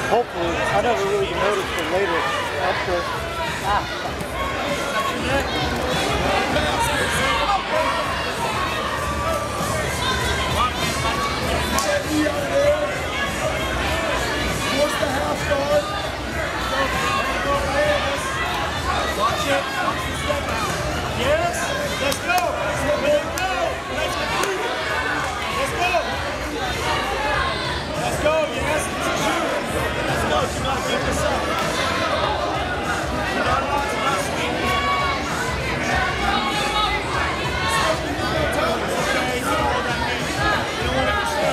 Hopefully, I never really noticed it later. After. Force the half guard. Watch it. Watch the step out. Yes. Let's go. Let's go. Let's complete it. Let's go. Let's go. Yes. It's a shoot. Let's go. Do not give this up. Do not speak. Okay. You know what that means. You don't want to step.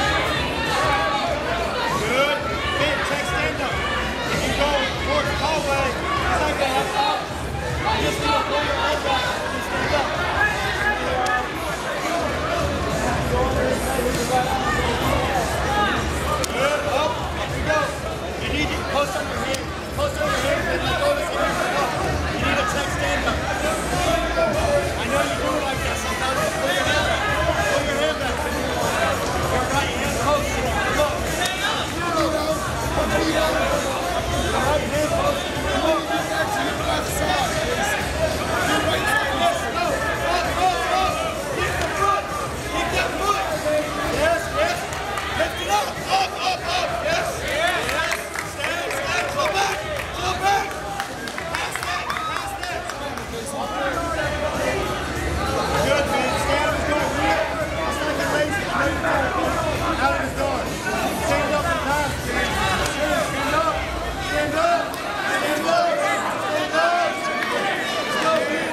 Good. Fit. Check stand up. If you go toward the hallway, it's not going to have up. You just need to pull your leg back and stand up. Good. Up. Up you go. You need to post on your hand. Post on your hand and let go of his hands up. You need to check stand up. I know you do it like that sometimes. Pull your hand back. Pull your hand back. Your right hand post. Look. Your right hand post. Look. Back to your left side. Your right side. Yes. Go. Up. Keep the foot. Keep that foot. Yes. Yes. Lift it up. Up. Yes. Yes. Stand. Go back. Go back. Pass that. Good, man. Stand up. Go. It's not the lazy. Out of his guard. Stand up and pass. Stand up. Stand up. Stand up. Stand up. Let's go, man.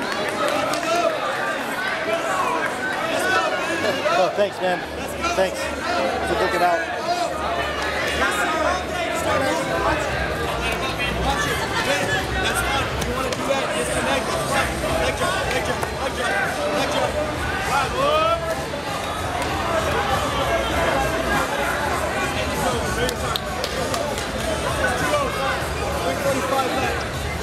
Let's go, man. Oh, thanks, man. Thanks. To book it out. Watch it. That's fine. If you want to do that, disconnect. Leg jump. Right, look. Let's go. 45 left.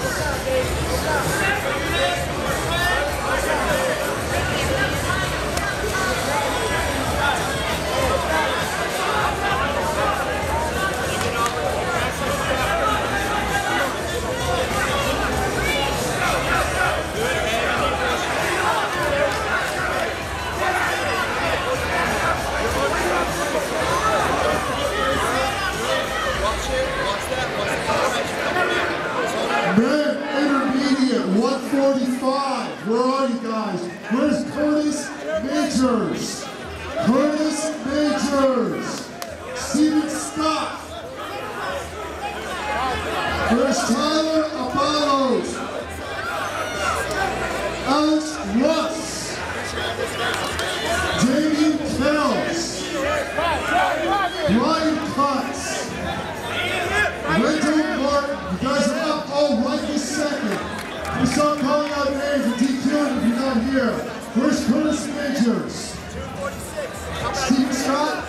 Men, intermediate, 145. Where are you guys? Where's Curtis Majors? Curtis Majors. Steven Scott. Where's Tyler Abalos? Alex Russ. Damien Kells. Brian Cutts. Rachel Martin. You guys are up all right this second. We start calling out names and DQing if you're not here. Where's Curtis Majors? Steve Scott?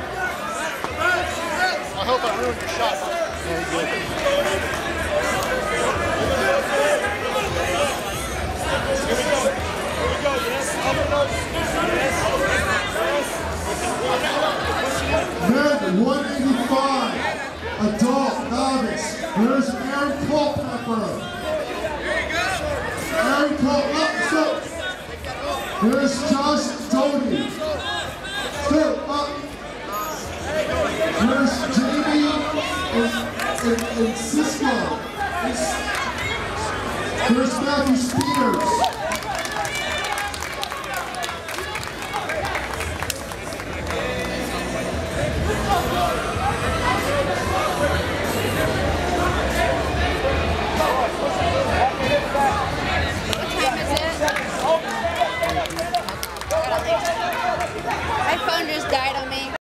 I hope I ruined your shot. Very good. Here we go. Yes. Up and up. Yes. Men, 185. Adult, novice. Where's Aaron Culpepper? Aaron Culpepper. Where's Josh Doty? Still up. Where's Jamie and Cisco? Where's Matthew Spears?